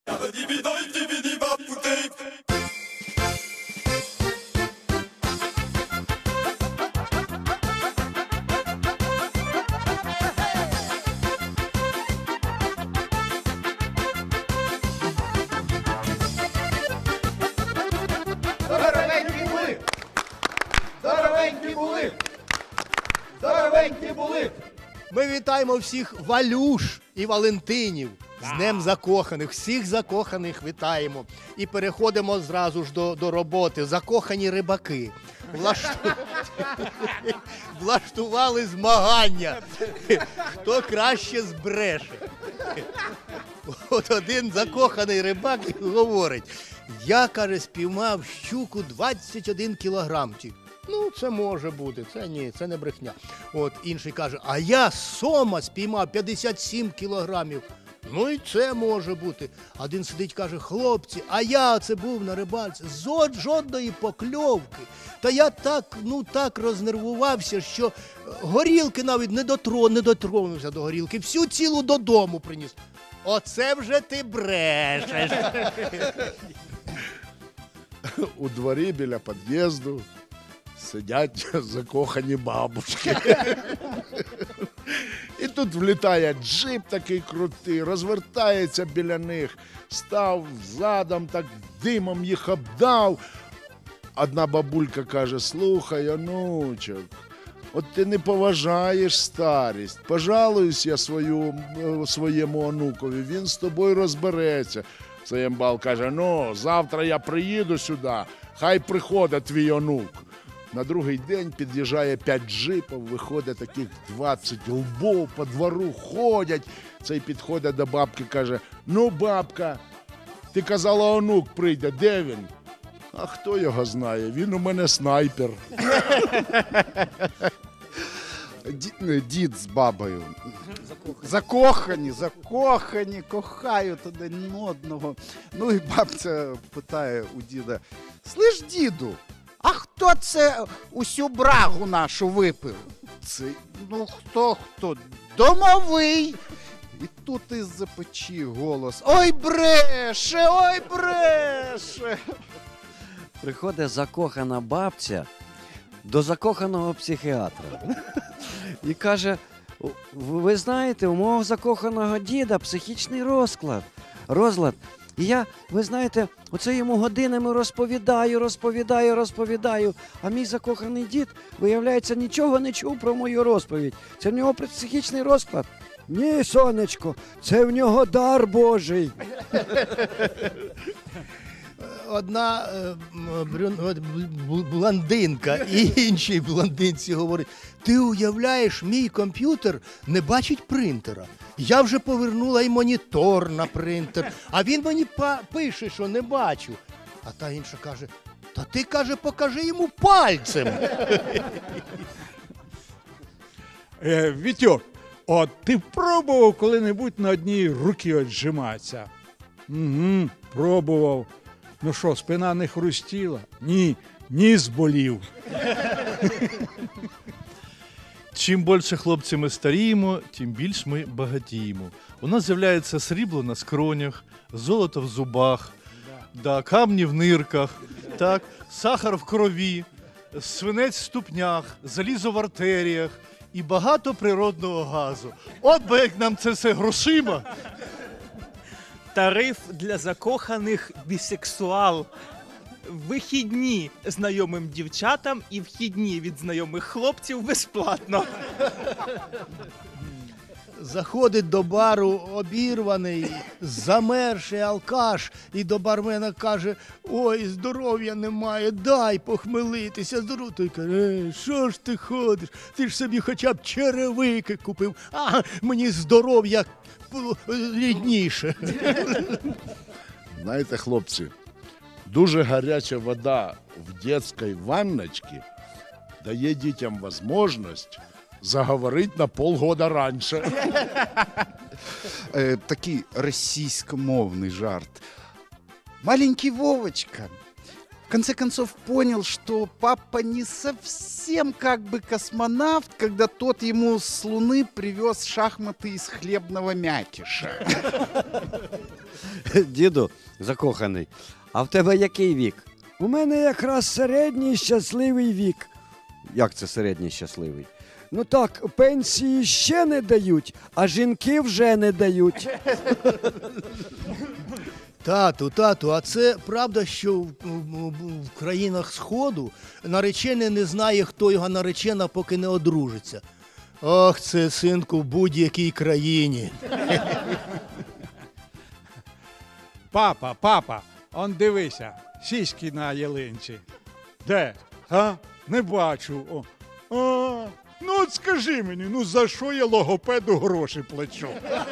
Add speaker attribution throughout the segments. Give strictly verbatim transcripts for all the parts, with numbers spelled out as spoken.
Speaker 1: Здоровенькі були! Здоровенькі були! Здоровенькі були!
Speaker 2: Ми вітаємо всіх Валюш і Валентинів з Днем закоханих. Всіх закоханих вітаємо. І переходимо зразу ж до, до роботи. Закохані рибаки Влашту... влаштували змагання. Хто краще збреше. От один закоханий рибак говорить: я, каже, спіймав щуку двадцять один кілограм. Ну, це може бути, це ні, це не брехня. От інший каже: а я сома спіймав п'ятдесят сім кілограмів. Ну і це може бути. Один сидить, каже: хлопці, а я це був на рибальці, зод жодної покльовки. Та я так, ну так рознервувався, що горілки навіть не дотро, не дотронувся до горілки, всю цілу додому приніс. Оце вже ти брешеш.
Speaker 3: У дворі біля під'їзду сидять закохані бабушки. І тут влітає джип такий крутий, розвертається біля них, став задом, так димом їх обдав. Одна бабулька каже: слухай, онучок, от ти не поважаєш старість. Пожалуюсь я свою, своєму онукові, він з тобою розбереться. Заємбал каже: ну, завтра я приїду сюди, хай приходить твій онук. На другий день під'їжджає п'ять джипів, виходить таких двадцять лбов, по двору ходять. Цей підходить до бабки, каже: ну, бабка, ти казала, онук прийде, де він? А хто його знає, він у мене снайпер.
Speaker 1: Дід з бабою. Закохані, закохані, кохають один одного. Ну і бабця питає у діда: слиш, діду, а хто це усю брагу нашу випив? Це, ну хто, хто? Домовий. І тут із-за печі голос: ой, бреше, ой, бреше.
Speaker 4: Приходить закохана бабця до закоханого психіатра і каже: ви знаєте, у мого закоханого діда психічний розклад, розлад. І я, ви знаєте, оце йому годинами розповідаю, розповідаю, розповідаю, а мій закоханий дід, виявляється, нічого не чув про мою розповідь. Це в нього психічний розклад. Ні, сонечко, це в нього дар Божий.
Speaker 2: Одна е, брюн, блондинка і іншій блондинці говорить: ти уявляєш, мій комп'ютер не бачить принтера. Я вже повернула і монітор на принтер, а він мені пише, що не бачу. А та інша каже: та ти, каже, покажи йому пальцем.
Speaker 5: Е, Вітьок, от ти пробував коли-небудь на одній руці отжиматися? Угу, пробував. Ну що, спина не хрустіла? Ні, ніс болів.
Speaker 6: Чим більше, хлопці, ми старіємо, тим більш ми багатіємо. У нас з'являється срібло на скронях, золото в зубах, да, камні в нирках, так, сахар в крові, свинець в ступнях, залізо в артеріях і багато природного газу. От би як нам це все грошима.
Speaker 7: Тариф для закоханих бісексуал. Вихідні знайомим дівчатам і вхідні від знайомих хлопців безплатно.
Speaker 2: Заходить до бару обірваний, замерший алкаш, і до бармена каже: ой, здоров'я немає, дай похмелитися. Здоров... Той каже: що ж ти ходиш, ти ж собі хоча б черевики купив, а мені здоров'я рідніше.
Speaker 3: Знаєте, хлопці, дуже гаряча вода в дитячій ванночці дає дітям можливість заговорити на полгода раніше.
Speaker 1: Е, такий російськомовний жарт. Маленький Вовочка, конце концов понял, что папа не совсем как бы космонавт, когда тот ему с Луны привез шахматы из хлебного мякиша.
Speaker 4: Діду, закоханий, а в тебе який вік? У мене якраз середній щасливий вік. Як це середній щасливий? Ну так, пенсії ще не дають, а жінки вже не дають.
Speaker 2: Тату, тату, а це правда, що в, в- в країнах Сходу наречений не знає, хто його наречена, поки не одружиться. Ох, це, синку, в будь-якій країні.
Speaker 5: Папа, папа, он дивися, сіськи на ялинці. Де? А? Не бачу. О. А, ну от скажи мені, ну за що я логопеду гроші плачу?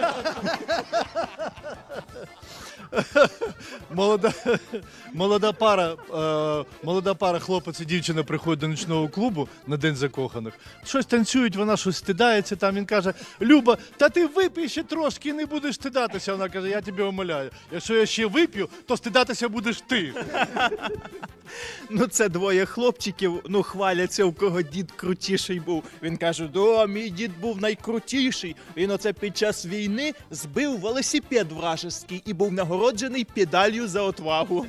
Speaker 6: Молода, молода пара, е, молода пара, хлопець і дівчина приходять до нічного клубу на День закоханих. Щось танцюють, вона щось стидається там. Він каже: Люба, та ти випий ще трошки і не будеш стидатися. Вона каже: я тебе умоляю, якщо я ще вип'ю, то стидатися будеш ти.
Speaker 7: Ну, це двоє хлопчиків, ну, хваляться, у кого дід крутіший був. Він каже, да, мій дід був найкрутіший. Він оце під час війни збив велосипед вражеский і був нагороджений педалью за отвагу.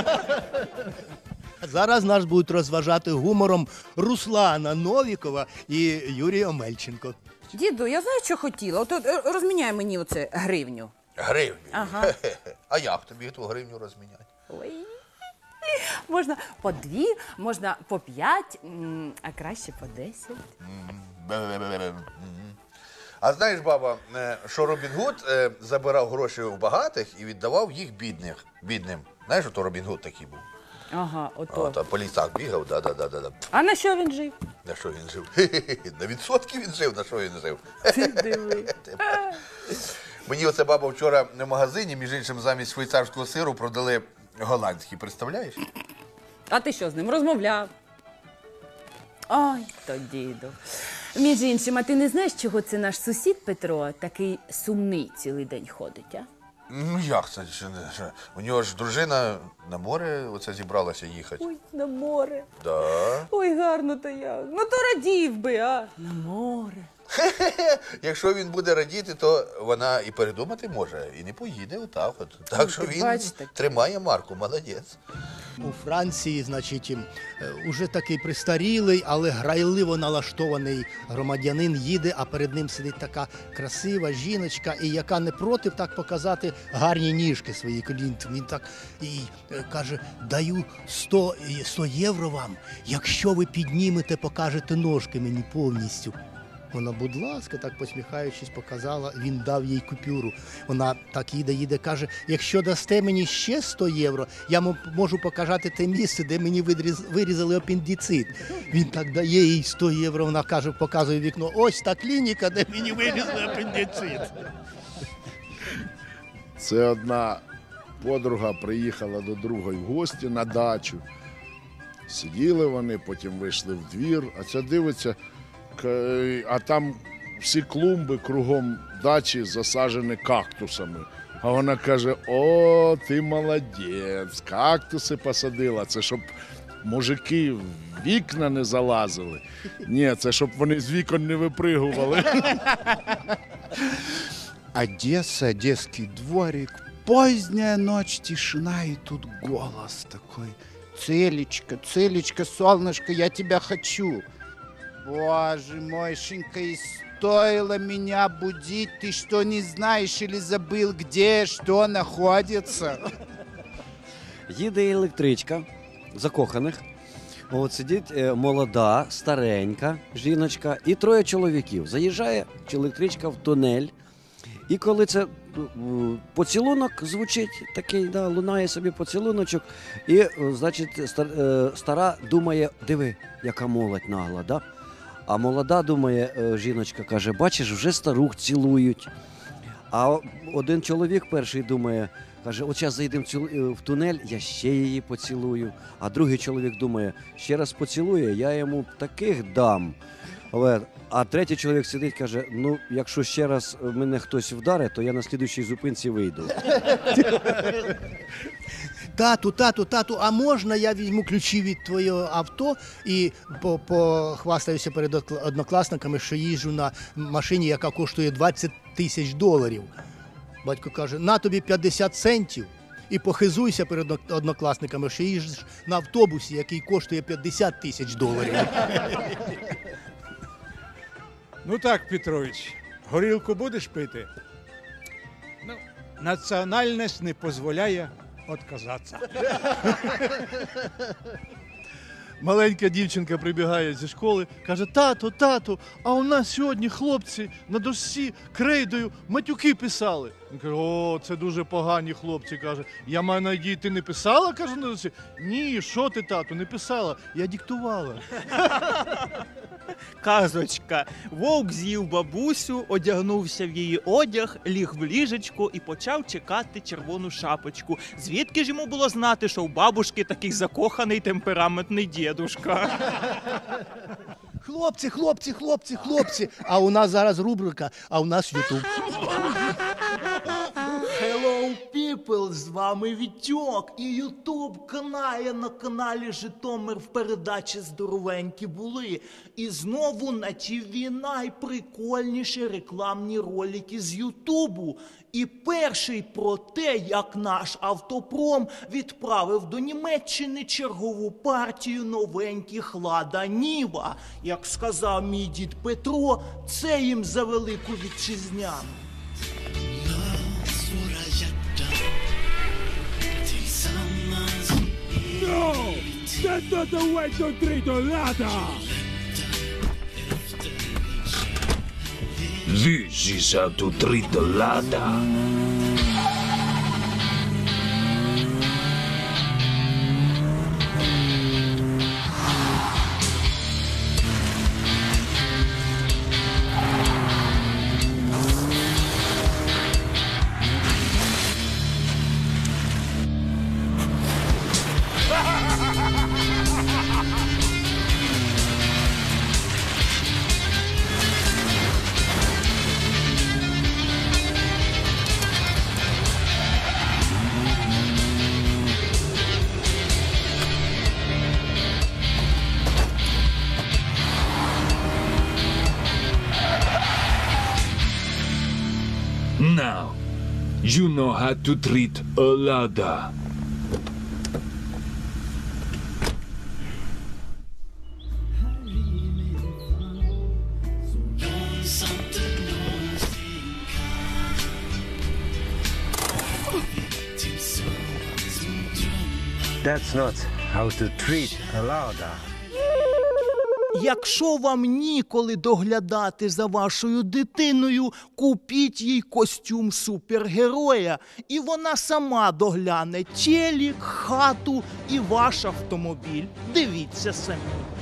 Speaker 2: Зараз нас будуть розважати гумором Руслана Новікова і Юрій Омельченко.
Speaker 8: Діду, я знаю, що хотіла. От е, розміняй мені оце гривню.
Speaker 9: Гривню?
Speaker 8: Ага.
Speaker 9: А як тобі ту гривню розміняти?
Speaker 8: Ой. Можна по дві, можна по п'ять, м, а краще по десять.
Speaker 9: Бе-бе-бе-бе. Мгм. А знаєш, баба, е, що Робін Гуд е, забирав гроші у багатих і віддавав їх бідних, бідним. Знаєш, ото Робін Гуд такий був.
Speaker 8: Ага, ото.
Speaker 9: От, а по лісах бігав, да-да-да-да.
Speaker 8: А на що він жив?
Speaker 9: На що він жив? Хе-хе-хе. На відсотки він жив, на що він жив?
Speaker 8: Ти диви.
Speaker 9: Мені оце баба вчора в магазині, між іншим, замість швейцарського сиру продали голландський, представляєш?
Speaker 8: А ти що з ним розмовляв? Ой, то діду. Між іншим, а ти не знаєш, чого це наш сусід Петро такий сумний цілий день ходить, а?
Speaker 9: Ну як це? Що не- що? У нього ж дружина на море оце зібралася їхати.
Speaker 8: Ой, на море.
Speaker 9: Да.
Speaker 8: Ой, гарно то як. Ну то радів би, а? На море.
Speaker 9: Якщо він буде радіти, то вона і передумати може, і не поїде отак от. Так що
Speaker 8: ти
Speaker 9: він
Speaker 8: бачите.
Speaker 9: тримає марку, молодець.
Speaker 2: У Франції, значить, е, уже такий пристарілий, але грайливо налаштований громадянин їде, а перед ним сидить така красива жіночка, і яка не проти так показати гарні ніжки свої колін. Він так і е, каже: даю сто, і- сто євро вам, якщо ви піднімете, покажете ножки мені повністю. Вона, будь ласка, так посміхаючись, показала, він дав їй купюру. Вона так їде, їде, каже: якщо дасте мені ще сто євро, я м- можу показати те місце, де мені видріз- вирізали апендицит. Він так дає їй сто євро, вона каже, показує в вікно: ось та клініка, де мені вирізали апендицит.
Speaker 3: Це одна подруга приїхала до другої в гості на дачу. Сиділи вони, потім вийшли в двір, а ця дивиться, к- а там всі клумби кругом дачі засаджені кактусами. А вона каже: о, ти молодець, кактуси посадила. Це щоб мужики в вікна не залазили. Ні, це щоб вони з вікон не випригували.
Speaker 1: Одесса, Одесский дворик, поздняя ночь, тишина, и тут голос такой. Целечка, Целечка, солнышко, я тебя хочу. Боже мой, Шинька, и стоило меня будить, ты что, не знаешь или забыл, где что находится?
Speaker 4: Їде електричка закоханих. От сидить е, молода, старенька жіночка і троє чоловіків. Заїжджає чи електричка в тунель. І коли це е, поцілунок звучить, такий, да, лунає собі поцілуночок, і, е, значить, стар- е, стара думає: диви, яка молодь нагла, да? А молода думає, е, жіночка каже: бачиш, вже старух цілують. А один чоловік перший думає, каже: от зараз зайдемо в цю- в тунель, я ще її поцілую. А другий чоловік думає: ще раз поцілує, я йому таких дам. Але- А третій чоловік сидить, каже: ну, якщо ще раз мене хтось вдарить, то я на слідуючій зупинці вийду.
Speaker 2: Тату, тату, тату, а можна я візьму ключі від твого авто і по- похвастаюся перед одкла- однокласниками, що їжджу на машині, яка коштує двадцять тисяч доларів. Батько каже, на тобі п'ятдесят центів і похизуйся перед од- однокласниками, що їздиш на автобусі, який коштує п'ятдесят тисяч доларів.
Speaker 5: Ну так, Петрович, горілку будеш пити? Ну, національність не дозволяє відказатися.
Speaker 6: Маленька дівчинка прибігає зі школи, каже, тато, тато, а у нас сьогодні хлопці на дошці крейдою матюки писали. Він каже, о, це дуже погані хлопці, каже. Я маю надію, ти не писала, каже, на дошці? Ні, що ти, тату, не писала, я диктувала.
Speaker 7: Казочка. Вовк з'їв бабусю, одягнувся в її одяг, ліг в ліжечко і почав чекати червону шапочку. Звідки ж йому було знати, що у бабушки такий закоханий темпераментний дідушка?
Speaker 2: Хлопці, хлопці, хлопці, хлопці. А у нас зараз рубрика, а у нас Ютуб.
Speaker 10: Hello people, з вами Вітьок і Ютуб канає на каналі Житомир в передачі «Здоровенькі були». І знову на ТВ найприкольніші рекламні ролики з Ютубу. І перший про те, як наш автопром відправив до Німеччини чергову партію новеньких «Лада Ніва». Як сказав мій дід Петро, це їм за велику вітчизняну.
Speaker 11: This is how to treat the Lada. Now, you know how to treat a Lada.
Speaker 12: That's not how to treat a Lada.
Speaker 10: Якщо вам ніколи доглядати за вашою дитиною, купіть їй костюм супергероя, і вона сама догляне телек, хату і ваш автомобіль. Дивіться самі.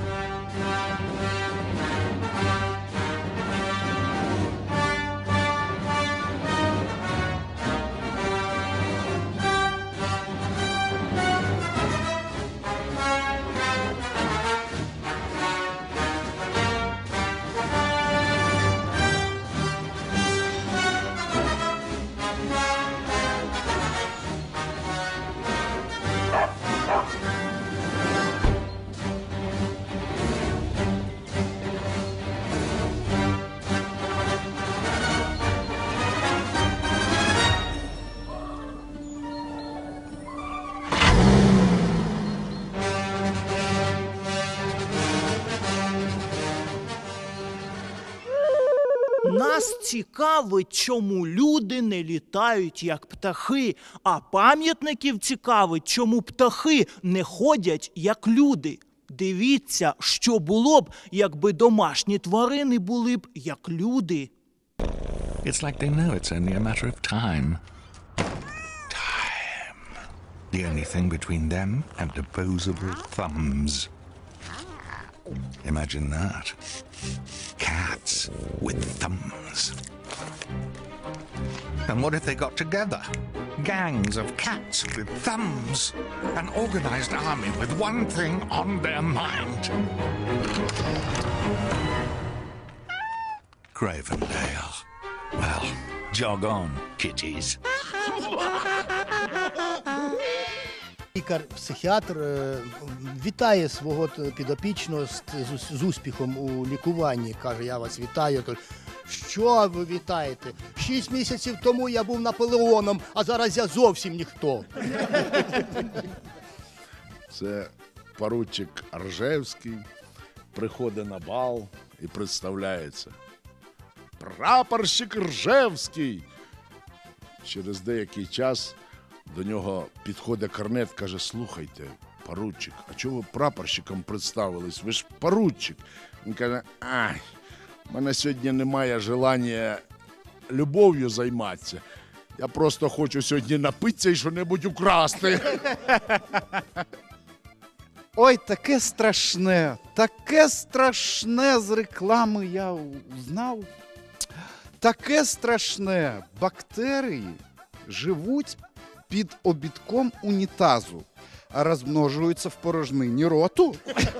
Speaker 10: Нас цікавить, чому люди не літають, як птахи, а пам'ятників цікавить, чому птахи не ходять, як люди. Дивіться, що було б, якби домашні тварини були б, як люди.
Speaker 13: It's like they know it's only a matter of time. Time. The only thing between them and opposable thumbs. Imagine that. Cats with thumbs. And what if they got together? Gangs of cats with thumbs. An organized army with one thing on their mind. Cravendale. Well, jog on, kitties.
Speaker 2: Лікар-психіатр е, вітає свого т- підопічного з, з, з успіхом у лікуванні. Каже, я вас вітаю. Каже, що ви вітаєте? Шість місяців тому я був Наполеоном, а зараз я зовсім ніхто.
Speaker 3: Це поручик Ржевський приходить на бал і представляється. Прапорщик Ржевський. Через деякий час до нього підходить корнет, каже, слухайте, поручик, а чого ви прапорщиком представились? Ви ж поручик. Він каже, ай, в мене сьогодні немає желання любов'ю займатися. Я просто хочу сьогодні напитися і що-небудь украсти.
Speaker 1: Ой, таке страшне, таке страшне з реклами я узнав. Таке страшне. Бактерії живуть під обідком унітазу, а розмножуються в порожнині роту.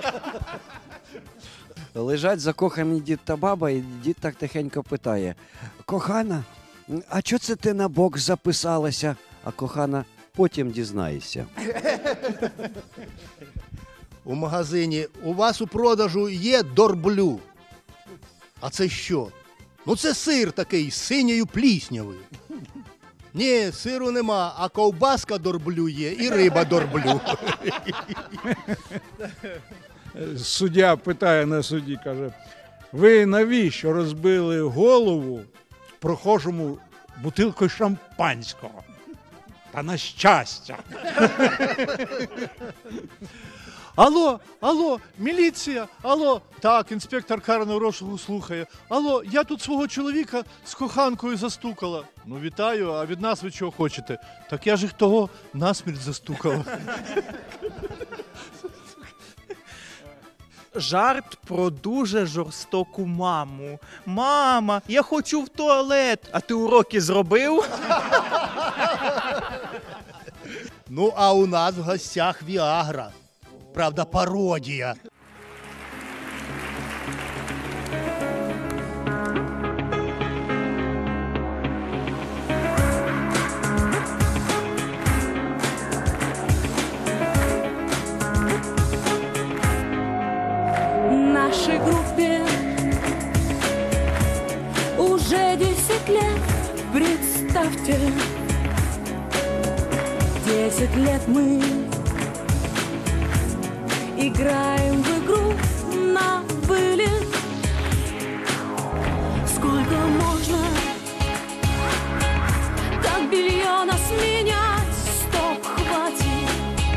Speaker 4: Лежать закохані дід та баба, і дід так тихенько питає: кохана, а чого це ти на бокс записалася? А кохана, потім дізнаєшся.
Speaker 2: У магазині у вас у продажу є дорблю. А це що? Ну це сир такий з синьою пліснявою. Ні, сиру нема, а ковбаска дорблю є і риба дорблю.
Speaker 5: Суддя питає на суді, каже, ви навіщо розбили голову прохожому бутилкою шампанського? Та на щастя.
Speaker 6: Алло, алло, міліція, алло. Так, інспектор карного розшуку слухає. Алло, я тут свого чоловіка з коханкою застукала. Ну, вітаю, а від нас ви чого хочете? Так я ж їх того насмерть застукала.
Speaker 7: Жарт про дуже жорстоку маму. Мама, я хочу в туалет. А ти уроки зробив?
Speaker 2: Ну, а у нас в гостях Віагра. Правда, пародія.
Speaker 14: Нашей группе уже десять лет, представьте. Десять лет мы играем в игру на вылет. Сколько можно так белье нас менять? Стоп, хватит.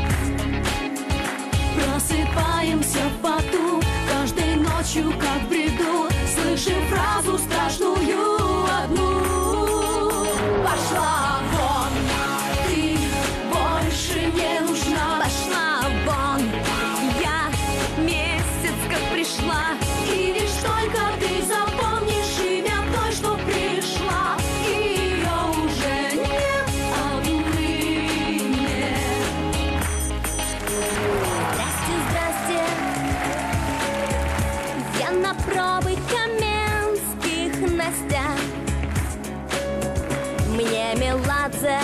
Speaker 14: Просыпаемся в поту каждой ночью, как в бреду, слышим фразу страшную одну. Пошла вон, ты больше не нужна. Пошла вон, я месяц как пришла. И лишь только ты запомнишь имя той, что пришла. Ее уже нет отныне. Здрасте, здрасте. Я на пробы Каменских, Настя. Мне Меладзе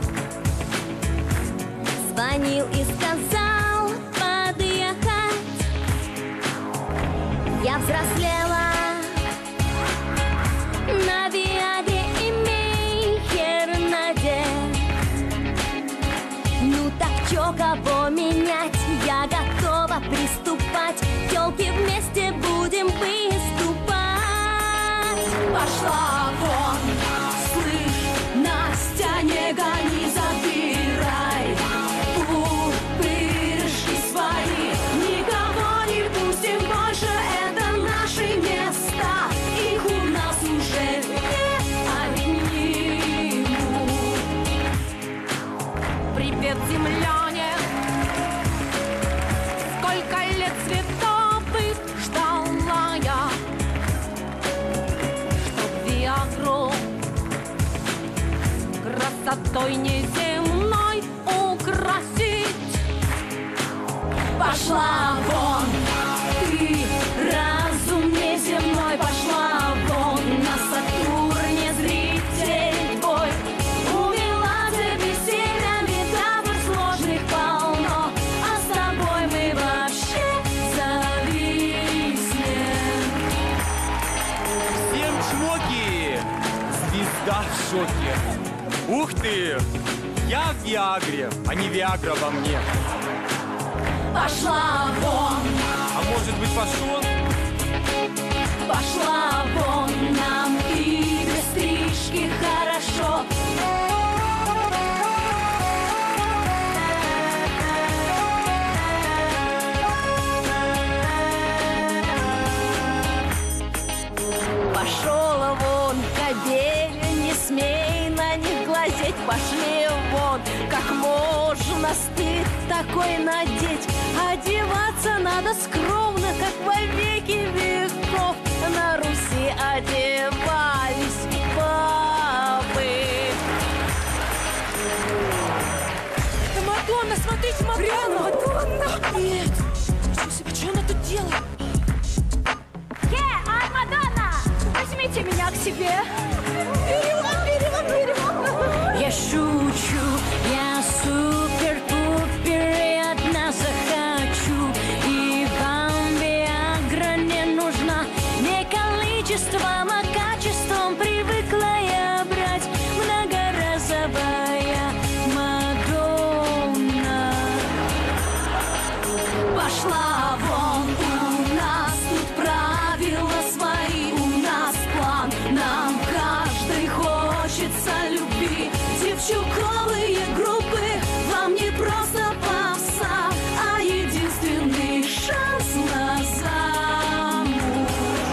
Speaker 14: звонил и сказал подъехать. Я взрослела на Виагре и Мейхернаде. Ну так чё, кого менять? Я готова приступать. Тёлки, вместе будем выступать. Пошла вон, слышь, Настя, не гони, забирай пупырышки свои. Никого не пустим больше, это наши места. Их у нас уже не отнимут. Привет, земляне. Сколько лет цветовых ждала я, чтоб Виагру красотой неземной украсить. Пошла вон, ты разум неземной. Пошла вон, на Сатурне зритель твой. У Меладзе веселья метафор сложных полно.
Speaker 15: Ух ты! Я в Виагре, а не Виагра во мне.
Speaker 14: Пошла вон,
Speaker 15: А может быть, пошел?
Speaker 14: пошла вон, нам и без стрижки хорошо. Пошел вон, кобель, не смей на них глазеть. Пошли вон, как можно стыд такой надеть. Одеваться надо скромно, как во веки веков. На Руси одевались бабы.
Speaker 16: Это Мадонна, смотрите, Мадонна! Мадонна! Нет! Ничего себе, что она тут делает?
Speaker 14: Е, ай, Мадонна! Возьмите меня к себе. Берем, берем, берем. Я шучу, я супер-пупер и одна захочу. И вам Виагра не нужна. Не количеством, а качеством привыкла я брать. Многоразовая Мадонна. Пошла вон, у нас тут правила свои, у нас план. Нам каждый хочется любви. Девчуковые группы вам не просто попса, а единственный шанс на замуж.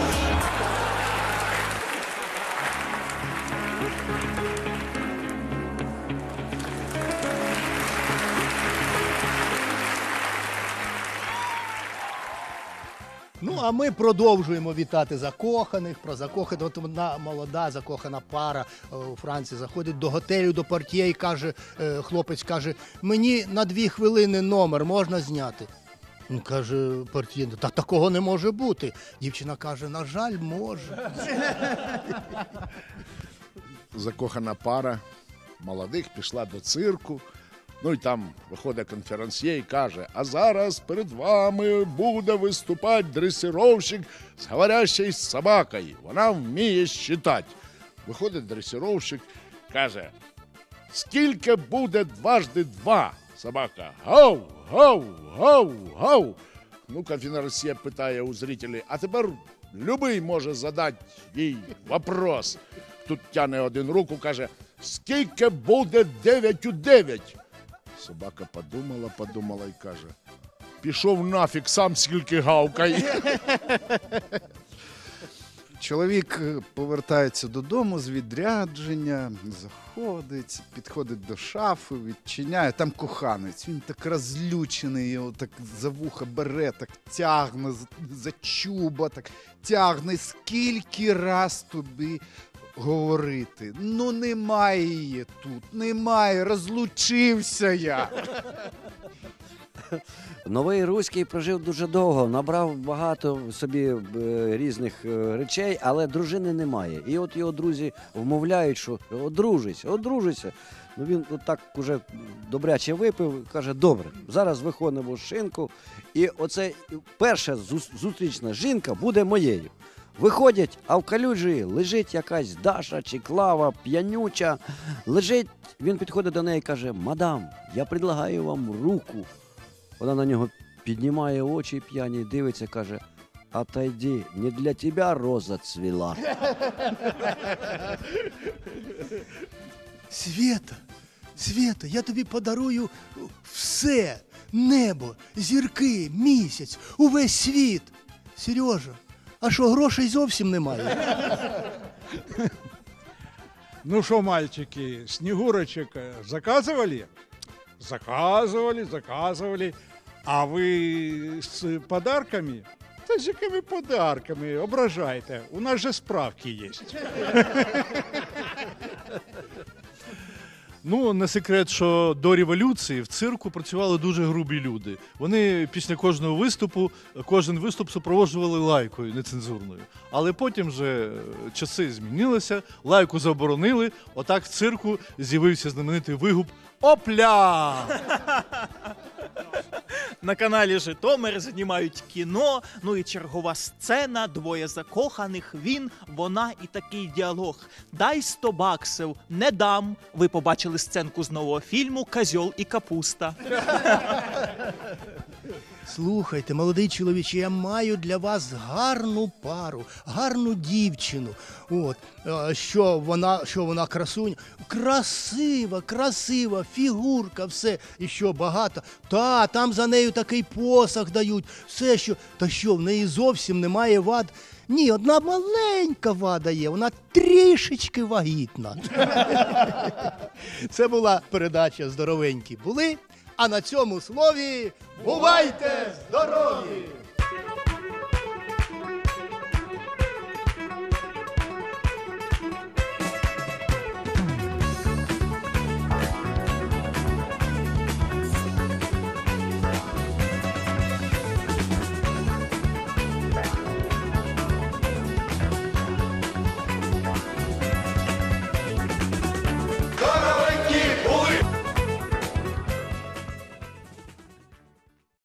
Speaker 2: Ну, а ми продовжуємо вітати закоханих, про закоханих. От одна молода закохана пара е, у Франції заходить до готелю, до портьє і каже, е, хлопець каже, мені на дві хвилини номер можна зняти? Він каже, портьє, та такого не може бути. Дівчина каже, на жаль, може.
Speaker 3: Закохана пара молодих пішла до цирку. Ну і там виходить конферансьє і каже, а зараз перед вами буде виступати дресировщик з говорящою собакою. Вона вміє считати. Виходить дресировщик, каже, скільки буде дважди два? Собака, гав, гав, гав, гав. Ну, конферансьє питає у зрителей, а тепер любий може задати їй вопрос. Тут тяне один руку, каже, скільки буде дев'ять у дев'ять? Собака подумала, подумала і каже, пішов нафіг, сам скільки гавкає.
Speaker 1: Чоловік е, повертається додому з відрядження, заходить, підходить до шафи, відчиняє, там коханець. Він так розлючений, його так за вуха бере, так тягне за, за чуба, так тягне. Скільки раз тобі говорити? Ну немає її тут, немає, розлучився я.
Speaker 4: Новий Руський прожив дуже довго, набрав багато собі е, різних е, речей, але дружини немає. І от його друзі вмовляють, що одружись, одружися. Ну він отак уже добряче випив, каже, добре, зараз виходимо з шинку, і оце перша зу- зустрічна жінка буде моєю. Виходять, а в калюжі лежить якась Даша чи Клава, п'янюча. Лежить, він підходить до неї і каже, мадам, я предлагаю вам руку. Вона на нього піднімає очі п'яні, дивиться, каже, отойди, не для тебе роза цвіла.
Speaker 2: Свєта, Свєта, я тобі подарую все. Небо, зірки, місяць, увесь світ. Сережа, а що, грошей зовсім немає?
Speaker 5: Ну что, мальчики, снегурочек э, заказывали? Заказывали, заказывали. А вы с подарками? Да с какими подарками? Ображайте. У нас же справки есть.
Speaker 6: Ну, не секрет, що до революції в цирку працювали дуже грубі люди. Вони після кожного виступу, кожен виступ супроводжували лайкою нецензурною. Але потім же часи змінилися, лайку заборонили, отак в цирку з'явився знаменитий вигук «Опля!».
Speaker 7: На каналі Житомир знімають кіно, ну і чергова сцена, двоє закоханих, він, вона і такий діалог. Дай сто баксів, не дам. Ви побачили сценку з нового фільму «Козьол і капуста».
Speaker 2: Слухайте, молодий чоловіче, я маю для вас гарну пару, гарну дівчину. От, а що вона, що вона красуня? Красива, красива, фігурка, все. І що, багато? Та, там за нею такий посаг дають. Все, що, та що, в неї зовсім немає вад? Ні, одна маленька вада є, вона трішечки вагітна. Це була передача «Здоровенькі були», а на цьому слові бувайте здорові!